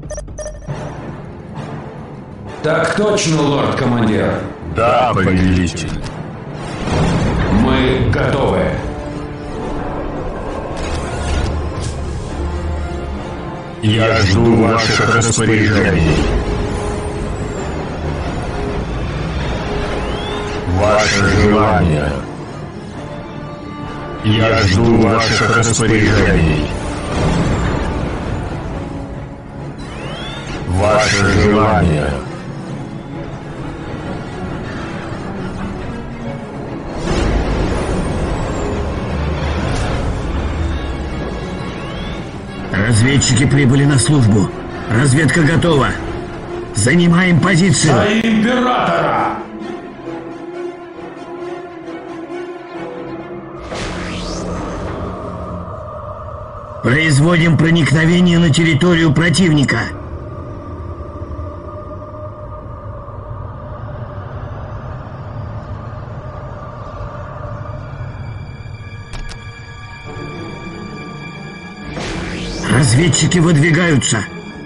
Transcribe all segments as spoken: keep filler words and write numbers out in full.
Так точно, лорд-командир. Да, повелитель. Мы готовы. Я жду ваших распоряжений. Ваше желание. Я жду ваших распоряжений. Ваше желание. Разведчики прибыли на службу. Разведка готова. Занимаем позицию. За императора! Производим проникновение на территорию противника. Разведчики выдвигаются.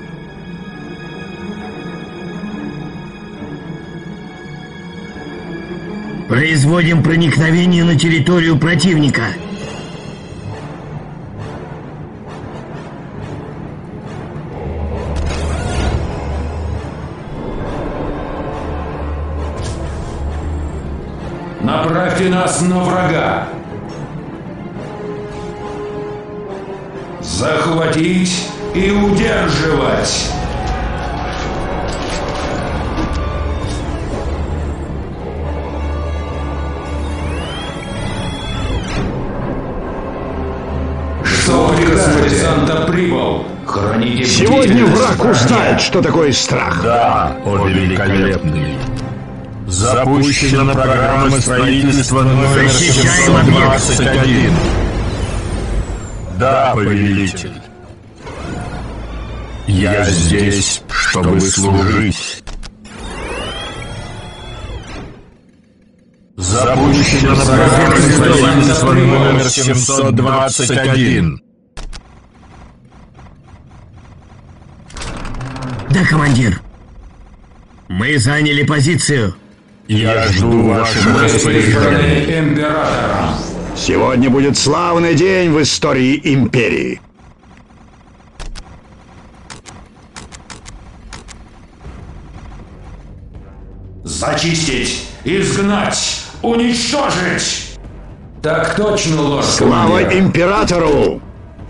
Производим проникновение на территорию противника. Направьте нас на врага. Захватить и удерживать. Что приказ десанта прибыл? Храните Сегодня враг узнает, что такое страх. Да, о великолепный. Запущена программа строительства номер семьсот двадцать один. Да, повелитель. Я здесь, чтобы служить. Запущена программа строительства номер семьсот двадцать один. Да, командир. Мы заняли позицию. Я жду вашего распоряжения. Императора. Сегодня будет славный день в истории империи. Зачистить, изгнать, уничтожить. Так точно, лорд. Слава императору!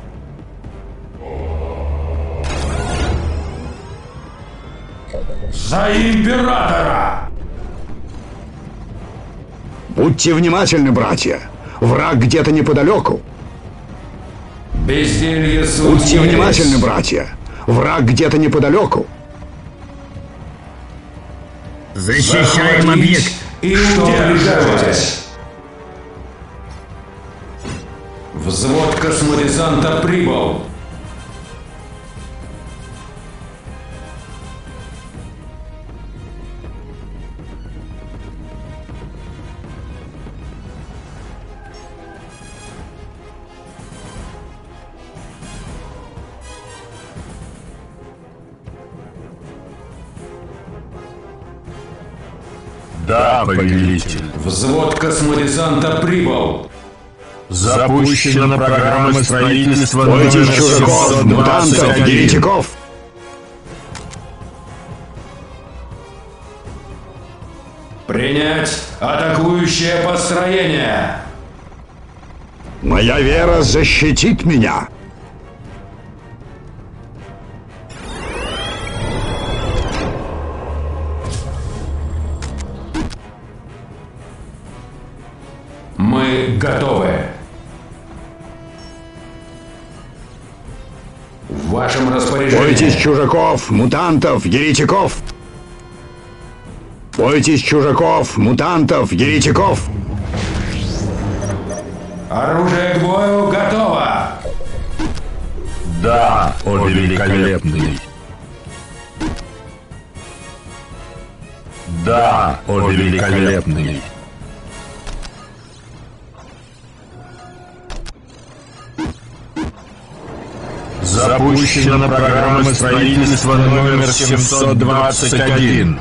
За императора! Будьте внимательны, братья. Враг где-то неподалеку. Безделье суд Будьте есть. внимательны, братья. Враг где-то неподалеку. Защищаем Захватить объект. и удерживать. Взвод космодесанта прибыл. Да, повелитель. Взвод космодесанта прибыл. Запущена программа строительства номер Бойтесь чужаков, семьсот мутантов, двадцать один. еретиков. Принять атакующее построение. Моя вера защитит меня. Мы готовы. В вашем распоряжении. Бойтесь чужаков, мутантов, еретиков. Бойтесь чужаков, мутантов, еретиков. Оружие к бою готово. Да, о великолепный. Да, о великолепный. Запущена программа строительства номер семьсот двадцать один.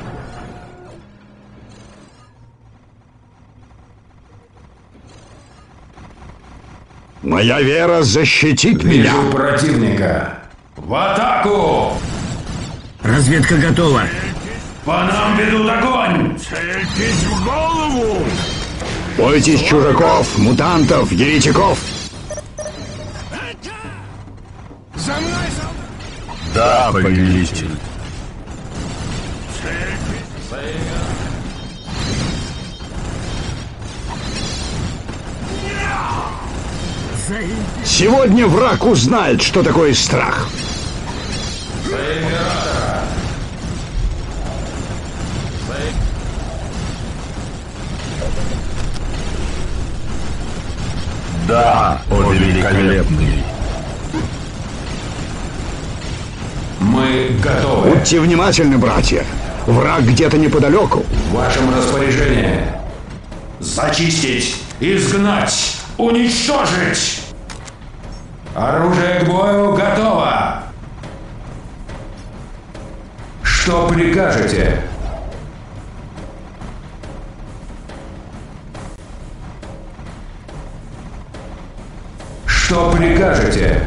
Моя вера защитит меня. Вижу противника. В атаку! Разведка готова. По нам ведут огонь! Цельтесь в голову! Бойтесь чужаков, мутантов, еретиков. За мной, да, повелитель. Сегодня враг узнает, что такое страх. Да, о великолепный. Мы готовы. Будьте внимательны, братья. Враг где-то неподалеку. В вашем распоряжении. Зачистить, изгнать, уничтожить! Оружие к бою готово! Что прикажете? Что прикажете?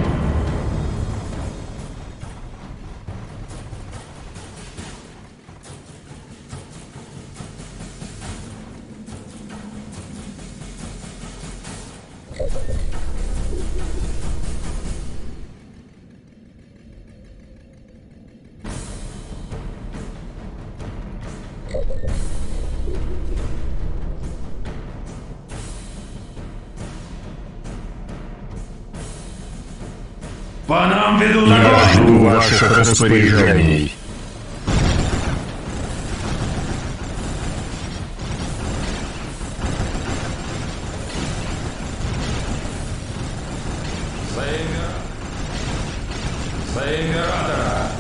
По нам ведут Я огонь! жду ваших распоряжений. За императора!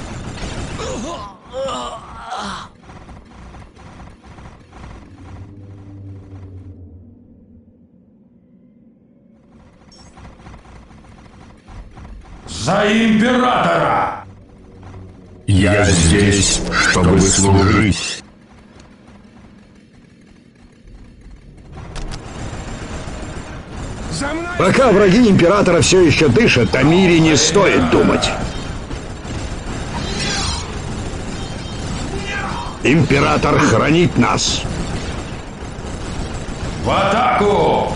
За императора! Я здесь, чтобы служить. Пока враги императора все еще дышат, о мире не стоит думать. Император хранит нас. В атаку!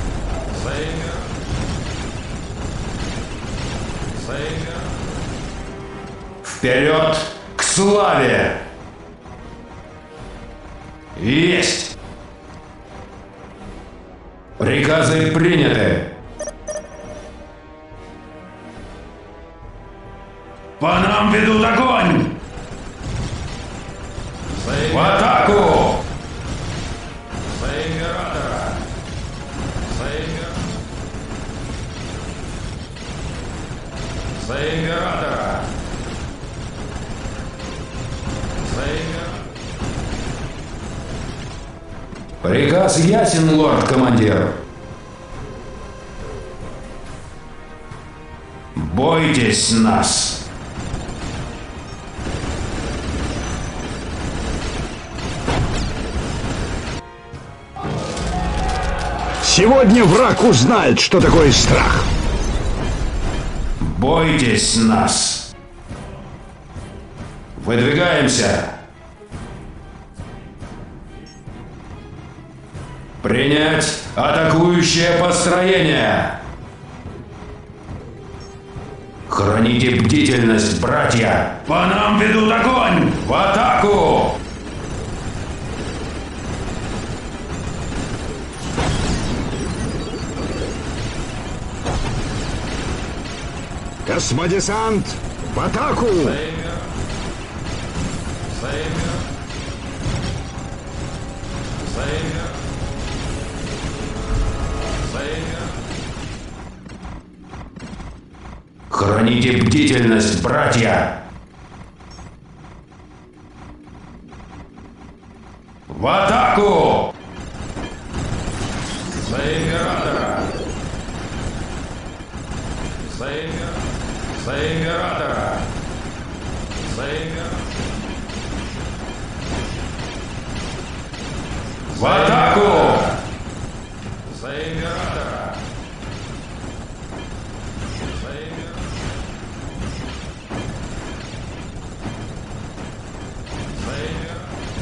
Вперед к славе! Есть! Приказы приняты! По нам ведут огонь! В атаку! За императора! За императора! Приказ ясен, лорд-командир. Бойтесь нас. Сегодня враг узнает, что такое страх. Бойтесь нас. Выдвигаемся. Принять атакующее построение. Храните бдительность, братья. По нам ведут огонь. В атаку! Космодесант, в атаку! Храните бдительность, братья. В атаку! За императора! За императора! За императора! За императора! В атаку! За императора! За императора! За императора!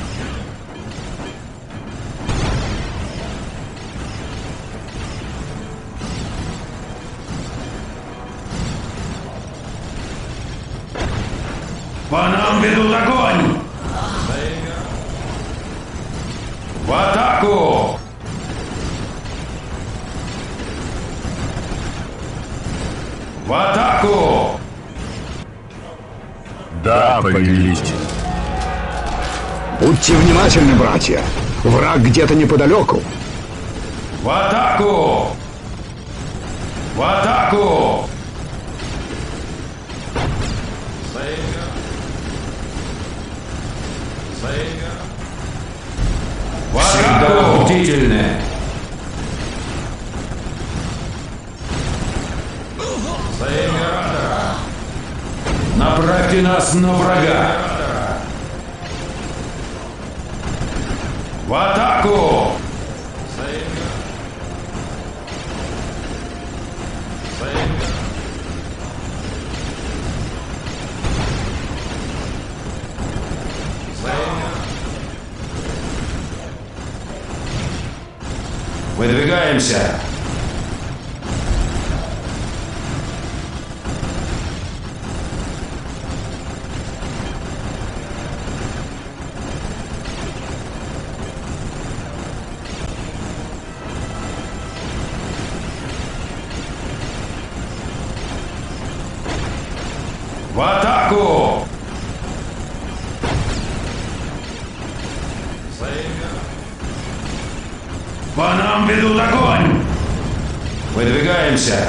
По нам ведут огонь! В атаку! В атаку! Да, повелитель. Будьте внимательны, братья. Враг где-то неподалеку. В атаку! В атаку! Всегда бдительны. За императора! Направьте нас на врага! В атаку! За императора! За императора! За императора! Выдвигаемся! В атаку! По нам ведут огонь! Выдвигаемся!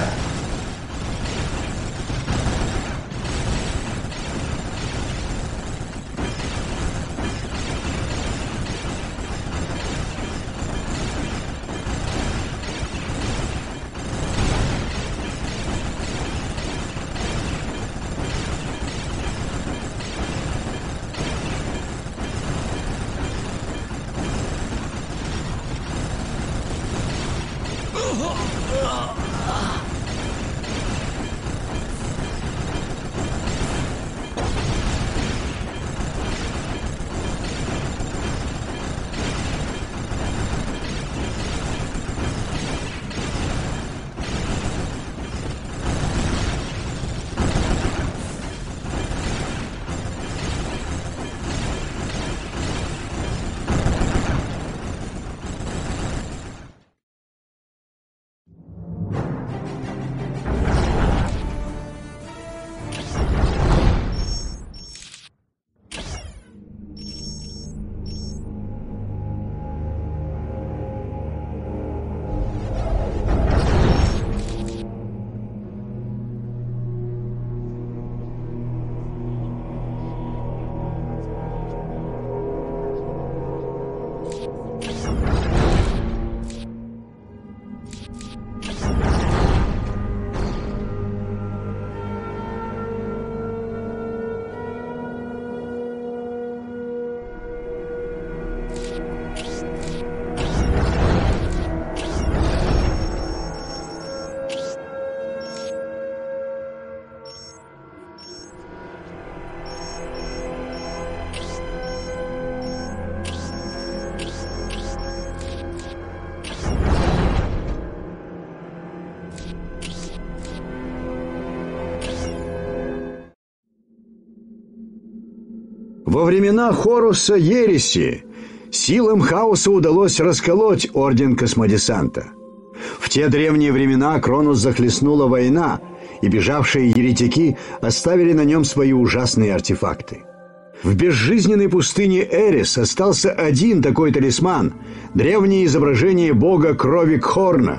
Во времена Хоруса Ереси силам хаоса удалось расколоть Орден Космодесанта. В те древние времена Кронос захлестнула война, и бежавшие еретики оставили на нем свои ужасные артефакты. В безжизненной пустыне Эрис остался один такой талисман – древнее изображение бога крови Кхорна.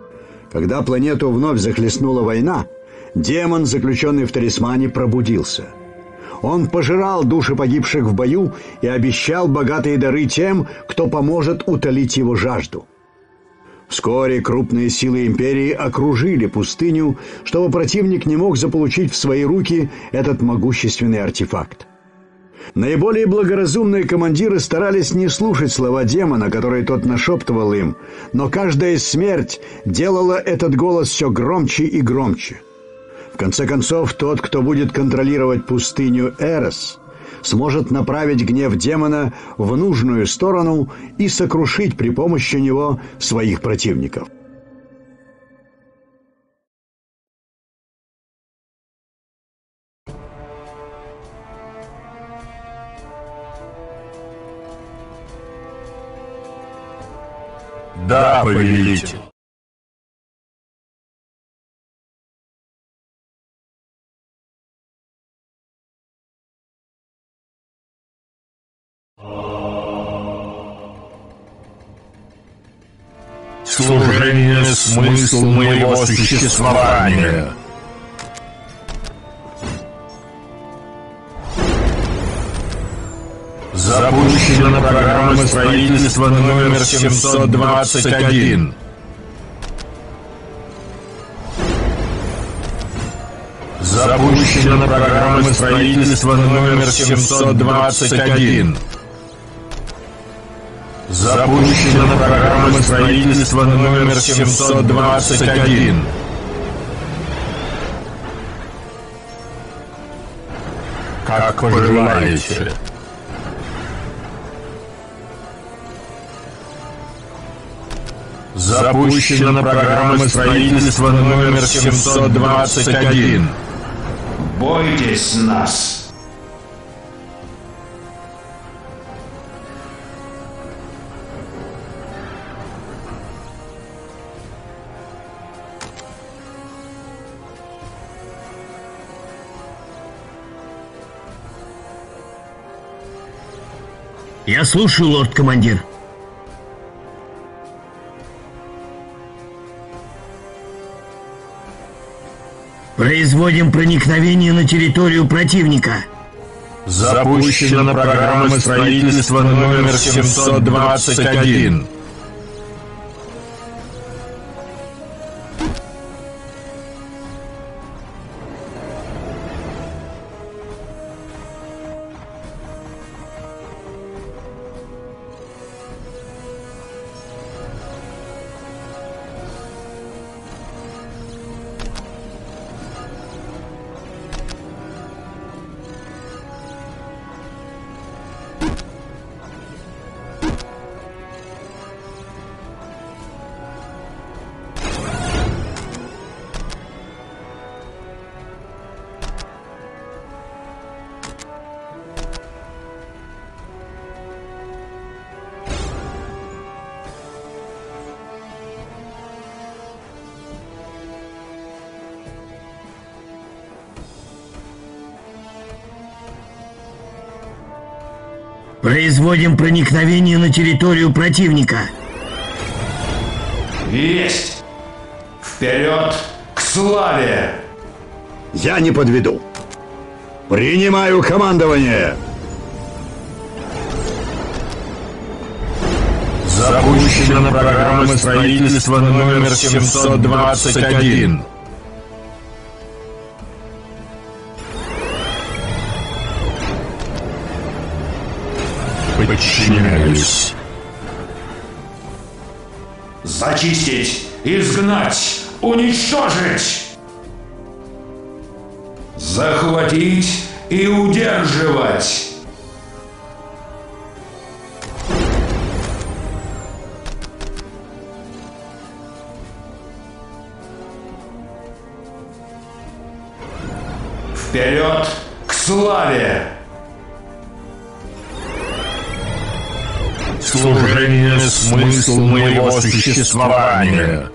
Когда планету вновь захлестнула война, демон, заключенный в талисмане, пробудился. Он пожирал души погибших в бою и обещал богатые дары тем, кто поможет утолить его жажду. Вскоре крупные силы империи окружили пустыню, чтобы противник не мог заполучить в свои руки этот могущественный артефакт. Наиболее благоразумные командиры старались не слушать слова демона, которые тот нашептывал им, но каждая смерть делала этот голос все громче и громче. В конце концов, тот, кто будет контролировать пустыню Эрос, сможет направить гнев демона в нужную сторону и сокрушить при помощи него своих противников. Да, повелитель. Служение — смысл моего существования. Запущена программа строительства номер семьсот двадцать один. Запущена программа строительства номер семьсот двадцать один. Запущена программа строительства номер семьсот двадцать один. Как пожелаете. Запущена программа строительства номер семьсот двадцать один. Бойтесь нас! Я слушаю, лорд-командир. Производим проникновение на территорию противника. Запущена программа строительства номер семьсот двадцать один. Производим проникновение на территорию противника. Есть! Вперед к славе! Я не подведу. Принимаю командование! Запущена программа строительства номер семьсот двадцать один. Подчиняюсь. Зачистить, изгнать, уничтожить! Захватить и удерживать! Вперед к славе! Служение — смысл моего существования.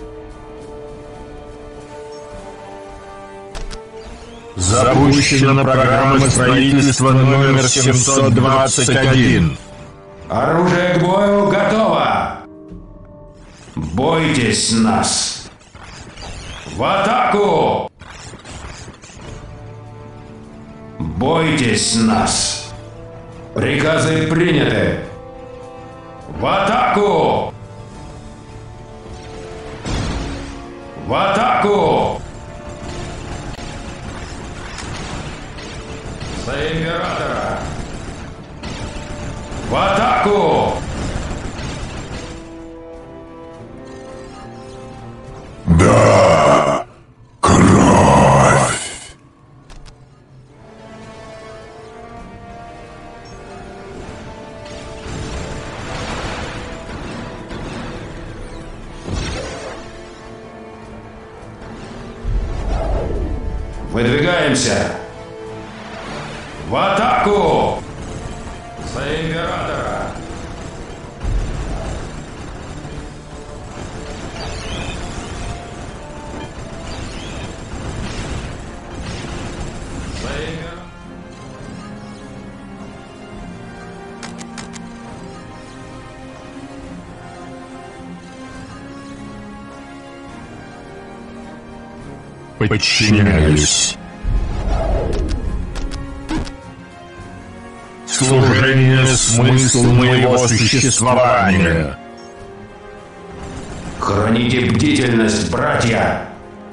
Запущена программа строительства номер семьсот двадцать один. Оружие к бою готово! Бойтесь нас! В атаку! Бойтесь нас! Приказы приняты! В атаку! В атаку! За императора! В атаку! Да! Кровь! Выдвигаемся! В атаку! За императора! За императора! Подчиняюсь. Служение — смысл моего существования. Храните бдительность, братья!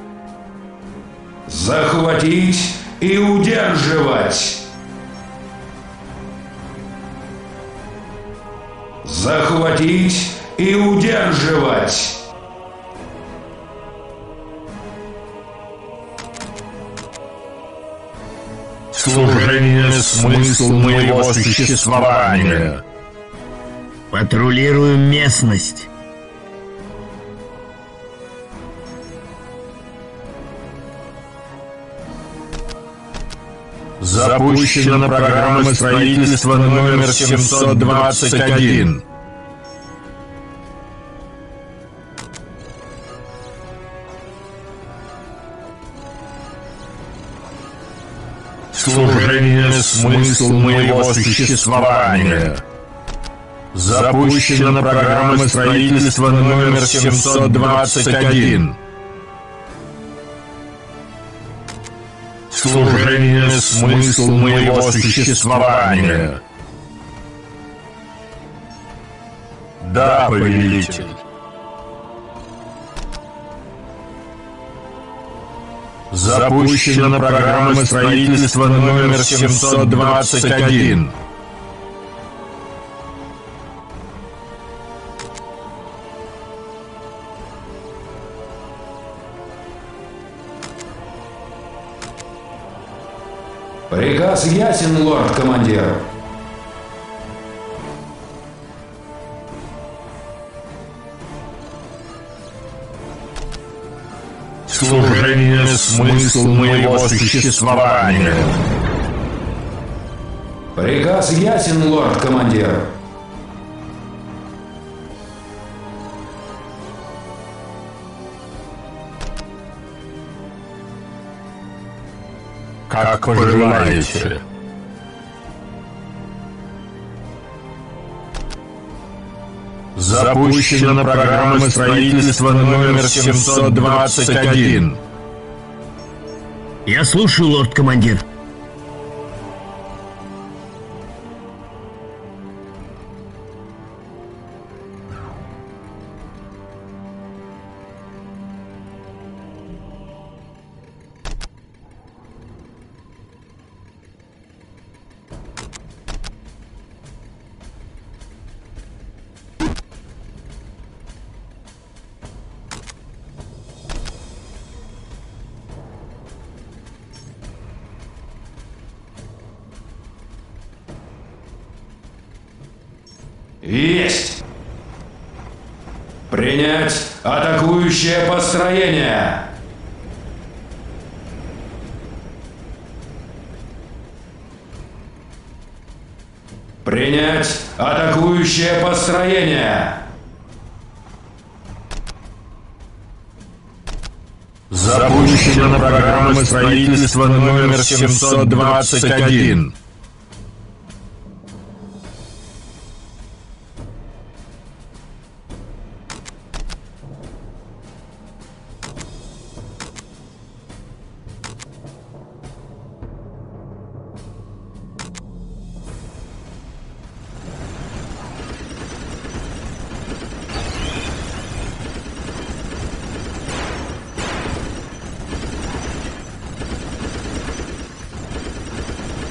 Захватить и удерживать! Захватить и удерживать! Служение — смысл моего существования. Патрулируем местность. Запущена программа строительства номер семьсот двадцать один. Служение — смысл моего существования. Запущена программа строительства номер семьсот двадцать один. Служение — смысл моего существования. Да, повелитель. Запущена программа строительства номер семьсот двадцать один. Приказ ясен, лорд-командир. Служение — смысл моего существования. Приказ ясен, лорд-командир. Как пожелаете. Запущена программа строительства номер семьсот двадцать один. Я слушаю, лорд-командир. Есть! Принять атакующее построение! Принять атакующее построение! Запущена программа строительства номер семьсот двадцать один.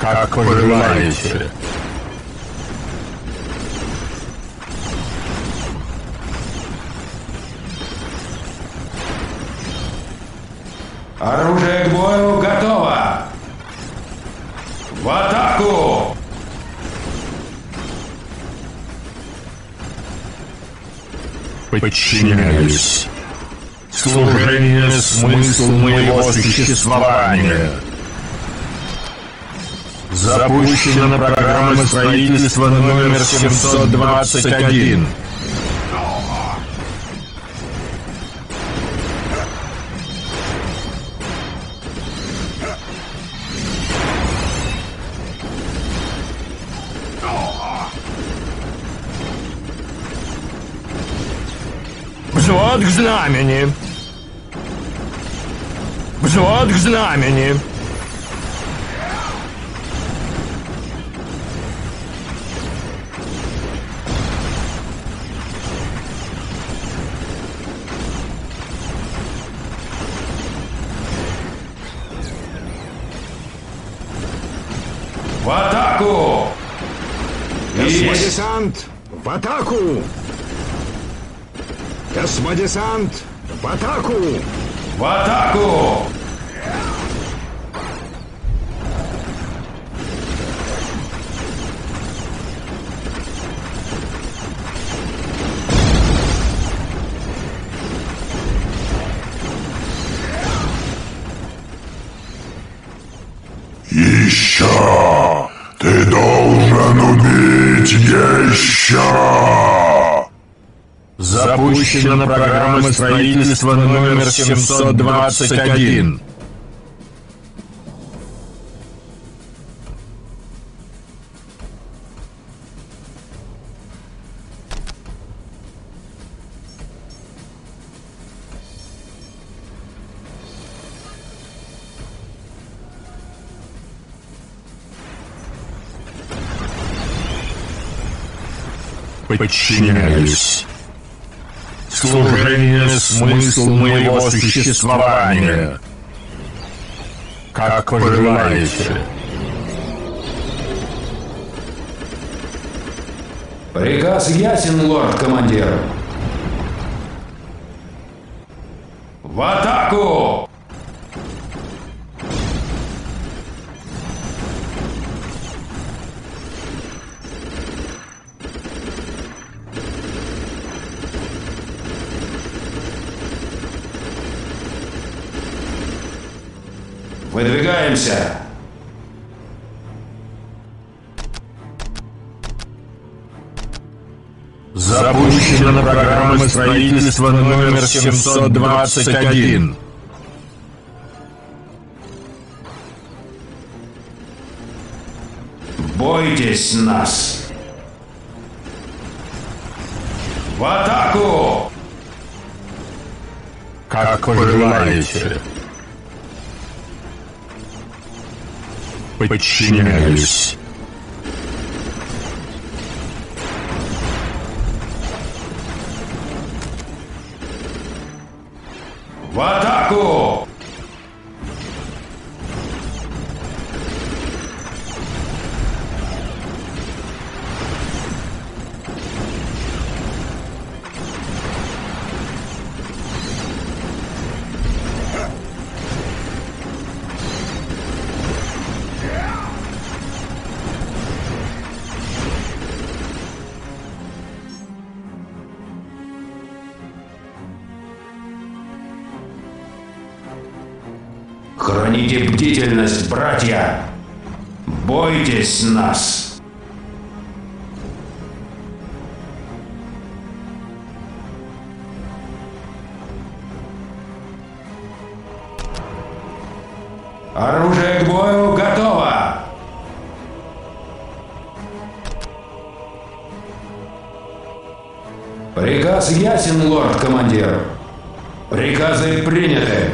Как пожелаете. Оружие к бою готово! В атаку! Подчиняюсь. Служение — смысл моего существования. Запущена программа строительства номер семьсот двадцать один. Взвод к знамени! Взвод к знамени! В атаку! Есть! Космодесант, в атаку! Космодесант, в атаку! В атаку! Еще! Ты должен убить еще! Запущена программа строительства номер семьсот двадцать один. Подчиняюсь. Служение — смысл моего существования. Как пожелаете. Приказ ясен, лорд-командир. В атаку! Выдвигаемся! Запущена программа строительства номер семьсот двадцать один. Бойтесь нас! В атаку! Как пожелаете. Подчиняюсь. В атаку! Храните бдительность, братья! Бойтесь нас! Оружие к бою готово! Приказ ясен, лорд-командир. Приказы приняты.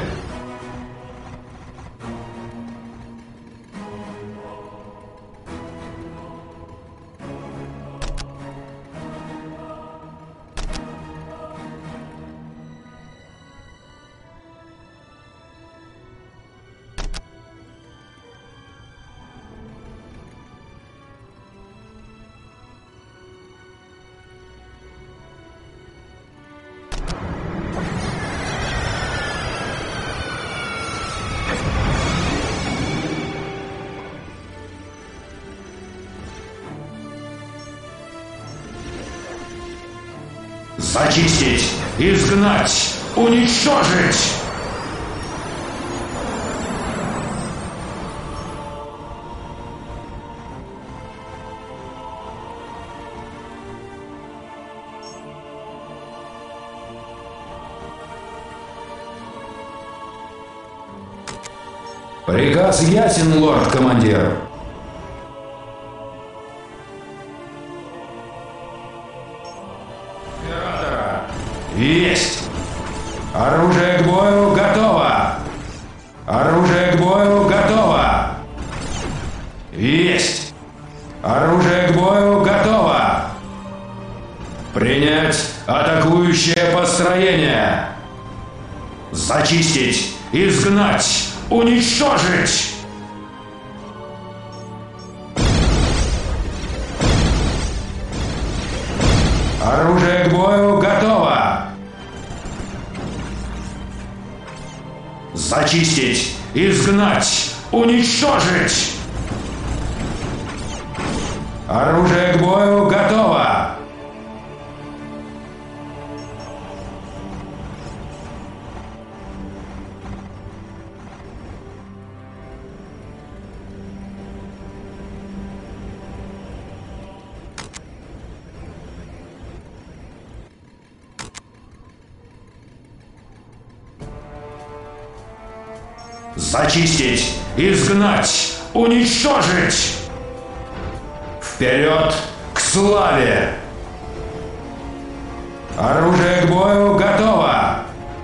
Зачистить, изгнать, уничтожить! Приказ ясен, лорд-командир. Императора. Есть. Оружие к бою готово. Оружие к бою готово. Есть. Оружие к бою готово. Принять атакующее построение. Зачистить, изгнать, уничтожить! Оружие к бою готово! Зачистить, изгнать, уничтожить! Оружие к бою готово! Зачистить, изгнать, уничтожить! Вперед к славе! Оружие к бою готово!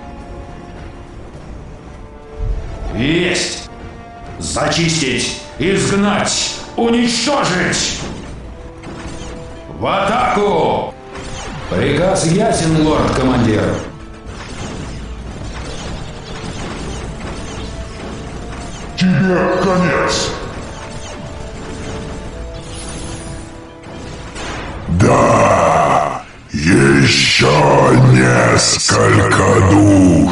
Есть! Зачистить, изгнать, уничтожить! В атаку! Приказ ясен, лорд-командир. Тебе конец. Да, еще несколько душ.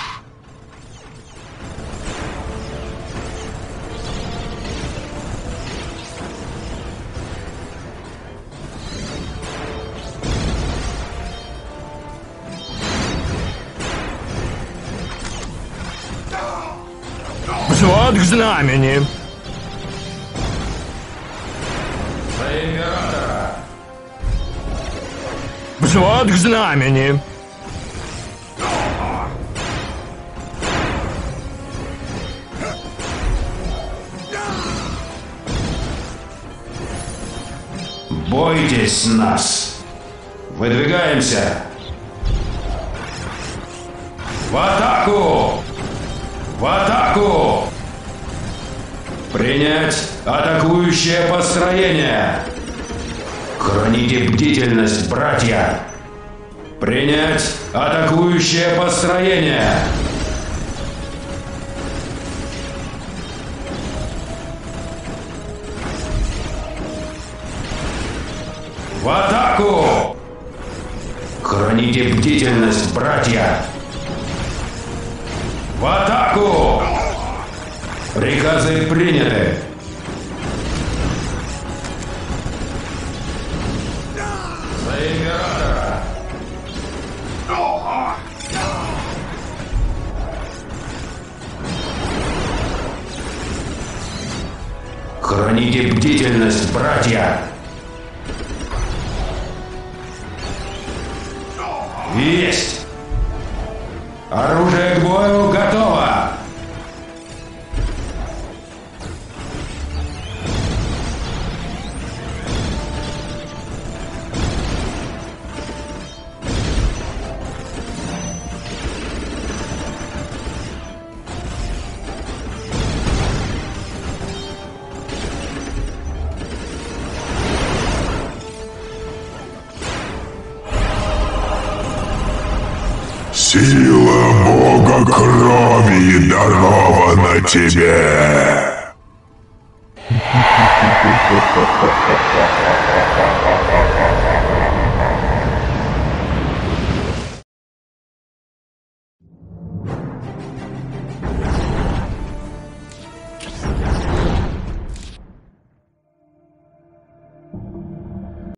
Взвод к знамени. За императора! Взвод к знамени. Бойтесь нас! Выдвигаемся! В атаку! В атаку! Принять атакующее построение! Храните бдительность, братья! Принять атакующее построение! В атаку! Храните бдительность, братья! В атаку! Приказы приняты! За императора! Храните бдительность, братья! Есть! Оружие к бою готово! Сила Бога крови дарована тебе.